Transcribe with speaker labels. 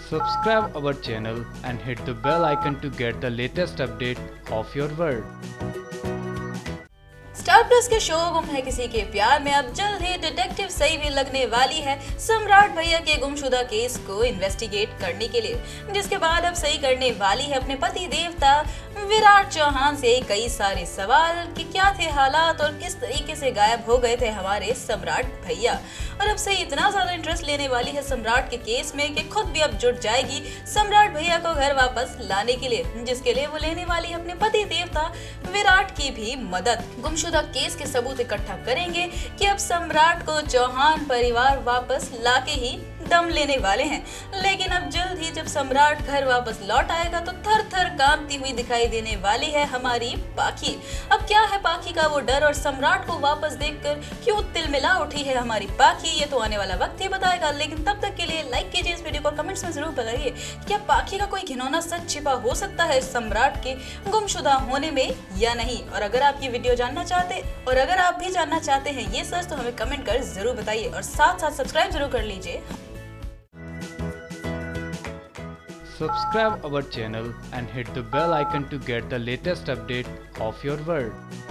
Speaker 1: Subscribe our channel and hit the bell icon to get the latest update of your world.
Speaker 2: Star Plus के show गुम है किसी के प्यार में अब जल्द ही डिटेक्टिव सही भी लगने वाली है सम्राट भैया के गुमशुदा केस को इन्वेस्टिगेट करने के लिए, जिसके बाद अब सही करने वाली है अपने पति देवता विराट चौहान से कई सारे सवाल कि क्या थे हालात और किस तरीके से गायब हो गए थे हमारे सम्राट भैया। और अब से इतना ज्यादा इंटरेस्ट लेने वाली है सम्राट के केस में कि खुद भी अब जुट जाएगी सम्राट भैया को घर वापस लाने के लिए, जिसके लिए वो लेने वाली है अपने पति देवता विराट की भी मदद। गुमशुदा केस के सबूत इकट्ठा करेंगे कि अब सम्राट को चौहान परिवार वापस लाके ही दम लेने वाले हैं। लेकिन अब जल्द ही जब सम्राट घर वापस लौट आएगा तो थर थर कांपती हुई दिखाई देने वाली है हमारी पाखी। अब क्या है पाखी का वो डर और सम्राट को वापस देखकर क्यों तिलमिला उठी है हमारी पाखी, ये तो आने वाला वक्त ही बताएगा। लेकिन तब तक के लिए लाइक कीजिए इस वीडियो को, कमेंट्स में जरूर बताइए क्या पाखी का कोई घिनौना सच छिपा हो सकता है सम्राट के गुमशुदा होने में या नहीं। और अगर आप ये वीडियो जानना चाहते हैं ये सच तो हमें कमेंट कर जरूर बताइए और साथ साथ सब्सक्राइब जरूर कर लीजिए।
Speaker 1: Subscribe our channel and hit the bell icon to get the latest update of your world.